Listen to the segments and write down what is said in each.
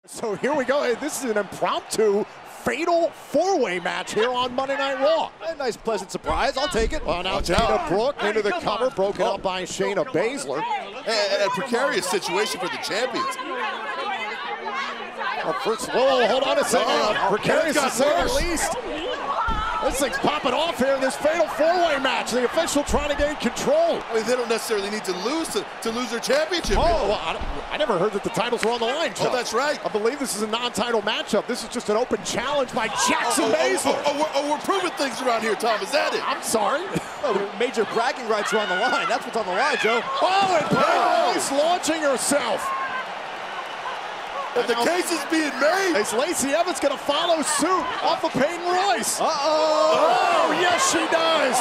So here we go. Hey, this is an impromptu fatal four-way match here on Monday Night Raw. A nice pleasant surprise. I'll take it. Well, now Dana Brooke into the cover, broken up by Shayna Baszler. A precarious situation for the champions. Well, first, whoa, hold on a second. Precarious to say the least. This thing's popping off here in this fatal four-way match. The official trying to gain control. I mean, they don't necessarily need to lose their championship. Oh, well, I never heard that the titles were on the line, Joe. Oh, that's right. I believe this is a non-title matchup. This is just an open challenge by Jackson Baszler. We're proving things around here, Tom. Is that it? I'm sorry. Major bragging rights are on the line. That's what's on the line, Joe. Oh, and Peyton Royce launching herself. But the case is being made. Is Lacey Evans going to follow suit off of Peyton Royce? Uh-oh. Oh, yes, she does.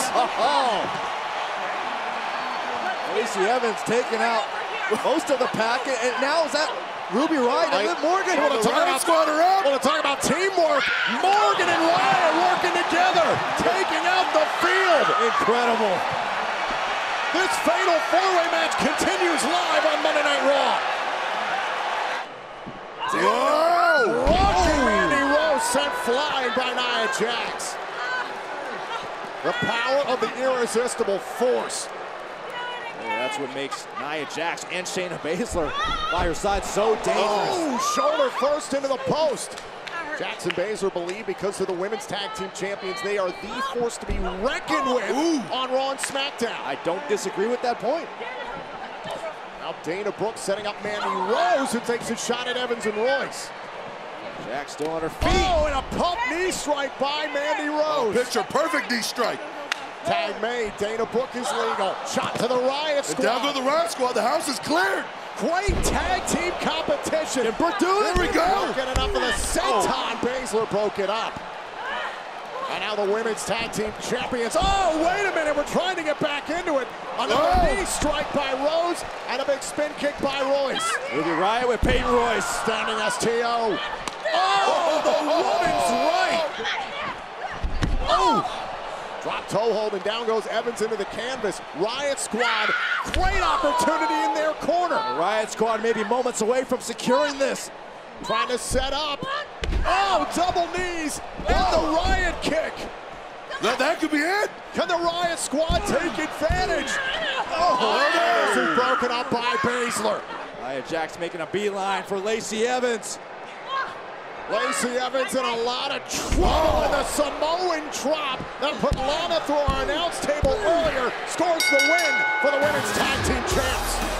Lacey Evans taking out most of the packet, and now is that Ruby Riott and Liv Morgan? Want to talk about teamwork? Morgan and Riott working together, taking out the field. Incredible. This fatal four-way match continues live on Monday Night Raw. Whoa! Rocky Randy Rose sent flying by Nia Jax. The power of the irresistible force. That's what makes Nia Jax and Shayna Baszler by her side so dangerous. Oh, shoulder first into the post. Jax and Baszler believe because of the women's tag team champions, they are the force to be reckoned with on Raw and SmackDown. I don't disagree with that point. Now Dana Brooke setting up Mandy Rose, who takes a shot at Evans and Royce. Jax still on her feet. Oh, and a pump knee strike by Mandy Rose. Picture perfect knee strike. Tag made. Dana Brooke is legal. Shot to the Riott Squad. Down to the Riott Squad. The house is cleared. Great tag team competition. And Brooke doing it. There we go. Broken it up with a senton. Baszler broke it up. And now the women's tag team champions. Oh, wait a minute. We're trying to get back into it. Another knee strike by Rose and a big spin kick by Royce. Ruby Riott with Peyton Royce. Standing STO. Oh, the woman's right. Oh. Drop toe hold and down goes Evans into the canvas. Riott Squad, great opportunity in their corner. The Riott Squad may be moments away from securing this. Trying to set up. Oh, double knees and the Riott kick. That could be it. Can the Riott Squad take advantage? Oh, this is broken up by Baszler. Nia Jax making a beeline for Lacey Evans. Lacey Evans in a lot of trouble in the Samoan drop that put Lana through our announce table earlier. Scores the win for the women's tag team champs.